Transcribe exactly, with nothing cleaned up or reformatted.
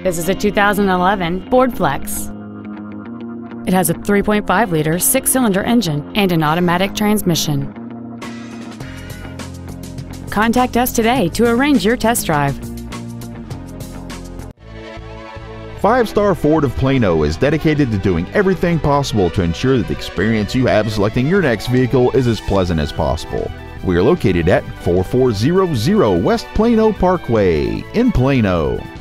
This is a two thousand eleven Ford Flex. It has a three point five liter six-cylinder engine and an automatic transmission. Contact us today to arrange your test drive. Five Star Ford of Plano is dedicated to doing everything possible to ensure that the experience you have selecting your next vehicle is as pleasant as possible. We are located at four four zero zero West Plano Parkway in Plano.